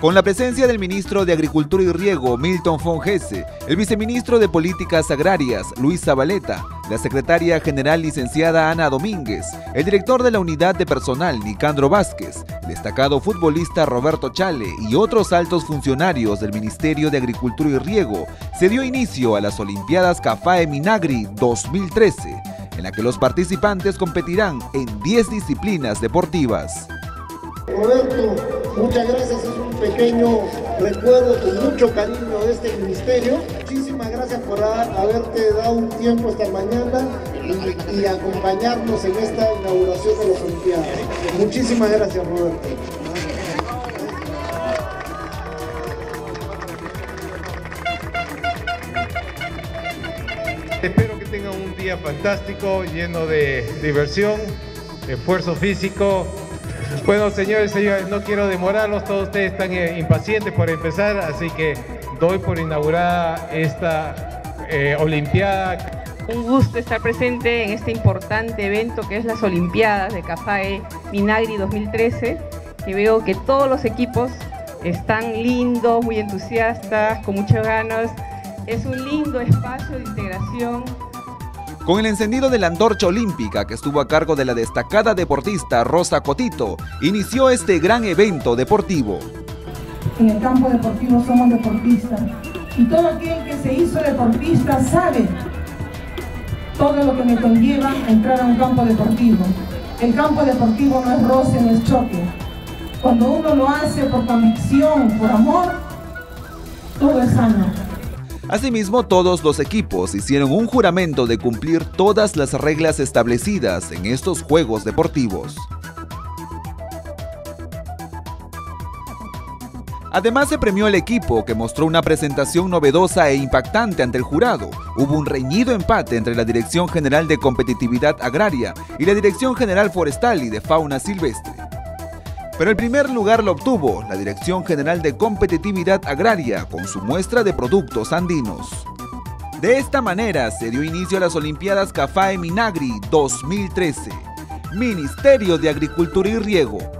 Con la presencia del ministro de Agricultura y Riego, Milton Fongese, el viceministro de Políticas Agrarias, Luis Zabaleta, la secretaria general licenciada Ana Domínguez, el director de la unidad de personal, Nicandro Vázquez, el destacado futbolista Roberto Chale y otros altos funcionarios del Ministerio de Agricultura y Riego, se dio inicio a las Olimpiadas CAFAE Minagri 2013, en la que los participantes competirán en 10 disciplinas deportivas. Roberto, muchas gracias, es un pequeño recuerdo con mucho cariño de este ministerio. Muchísimas gracias por haberte dado un tiempo esta mañana y acompañarnos en esta inauguración de las Olimpiadas. Muchísimas gracias, Roberto. Espero que tengan un día fantástico, lleno de diversión, de esfuerzo físico. Bueno, señores, no quiero demorarlos, todos ustedes están impacientes por empezar, así que doy por inaugurada esta Olimpiada. Un gusto estar presente en este importante evento que es las Olimpiadas de CAFAE Minagri 2013, que veo que todos los equipos están lindos, muy entusiastas, con muchas ganas. Es un lindo espacio de integración. Con el encendido de la antorcha olímpica que estuvo a cargo de la destacada deportista Rosa Cotito, inició este gran evento deportivo. En el campo deportivo somos deportistas y todo aquel que se hizo deportista sabe todo lo que me conlleva entrar a un campo deportivo. El campo deportivo no es roce, no es choque. Cuando uno lo hace por convicción, por amor, todo es sano. Asimismo, todos los equipos hicieron un juramento de cumplir todas las reglas establecidas en estos Juegos Deportivos. Además, se premió al equipo que mostró una presentación novedosa e impactante ante el jurado. Hubo un reñido empate entre la Dirección General de Competitividad Agraria y la Dirección General Forestal y de Fauna Silvestre. Pero el primer lugar lo obtuvo la Dirección General de Competitividad Agraria con su muestra de productos andinos. De esta manera se dio inicio a las Olimpiadas CAFAE Minagri 2013. Ministerio de Agricultura y Riego.